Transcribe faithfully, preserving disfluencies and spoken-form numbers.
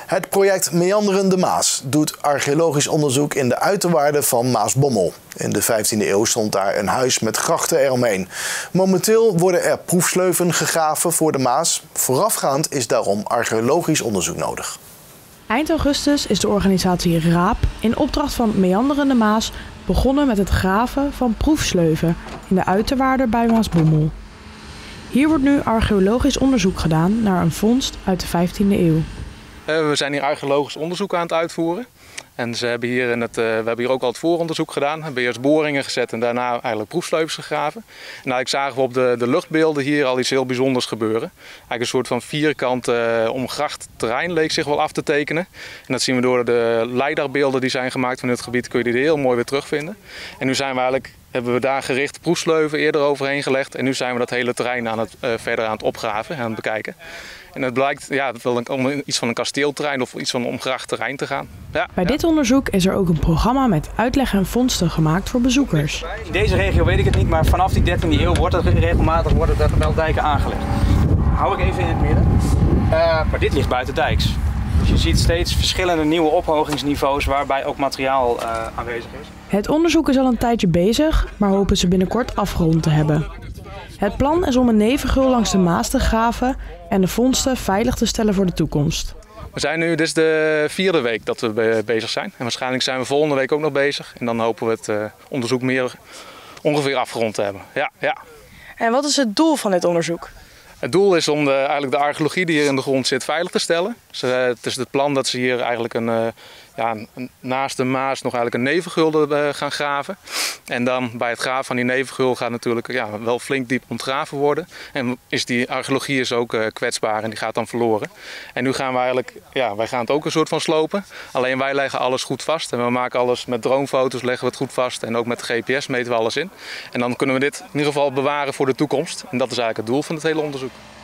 Het project Meanderende Maas doet archeologisch onderzoek in de uiterwaarden van Maasbommel. In de vijftiende eeuw stond daar een huis met grachten eromheen. Momenteel worden er proefsleuven gegraven voor de Maas. Voorafgaand is daarom archeologisch onderzoek nodig. Eind augustus is de organisatie RAAP in opdracht van Meanderende Maas begonnen met het graven van proefsleuven in de uiterwaarden bij Maasbommel. Hier wordt nu archeologisch onderzoek gedaan naar een vondst uit de vijftiende eeuw. We zijn hier archeologisch onderzoek aan het uitvoeren. En ze hebben hier in het, uh, we hebben hier ook al het vooronderzoek gedaan. We hebben eerst boringen gezet en daarna eigenlijk proefsleuvens gegraven. En eigenlijk zagen we op de, de luchtbeelden hier al iets heel bijzonders gebeuren. Eigenlijk een soort van vierkant uh, omgracht terrein leek zich wel af te tekenen. En dat zien we door de lidarbeelden die zijn gemaakt van dit gebied, kun je die heel mooi weer terugvinden. En nu zijn we eigenlijk, hebben we daar gericht proefsleuven eerder overheen gelegd. En nu zijn we dat hele terrein aan het, uh, verder aan het opgraven en aan het bekijken. En het blijkt ja, om iets van een kasteelterrein of iets van een omgracht terrein te gaan. Ja, Bij ja. dit onderzoek is er ook een programma met uitleg en vondsten gemaakt voor bezoekers. In deze regio weet ik het niet, maar vanaf die dertiende eeuw wordt er regelmatig worden er wel dijken aangelegd. Hou ik even in het midden. Uh, maar dit ligt buiten dijks. Dus je ziet steeds verschillende nieuwe ophogingsniveaus waarbij ook materiaal uh, aanwezig is. Het onderzoek is al een tijdje bezig, maar hopen ze binnenkort afgerond te hebben. Het plan is om een nevengeul langs de Maas te graven en de vondsten veilig te stellen voor de toekomst. We zijn nu, dit is de vierde week dat we bezig zijn. En waarschijnlijk zijn we volgende week ook nog bezig. En dan hopen we het uh, onderzoek meer ongeveer afgerond te hebben. Ja, ja. En wat is het doel van dit onderzoek? Het doel is om de, eigenlijk de archeologie die hier in de grond zit veilig te stellen. Dus, uh, het is het plan dat ze hier eigenlijk een, uh, ja, een, naast de Maas nog eigenlijk een nevengul uh, gaan graven. En dan bij het graven van die nevengul gaat natuurlijk ja, wel flink diep ontgraven worden. En is die archeologie is ook uh, kwetsbaar en die gaat dan verloren. En nu gaan we eigenlijk, ja, wij gaan het ook een soort van slopen. Alleen wij leggen alles goed vast. En we maken alles met dronefoto's, leggen we het goed vast. En ook met de G P S meten we alles in. En dan kunnen we dit in ieder geval bewaren voor de toekomst. En dat is eigenlijk het doel van het hele onderzoek.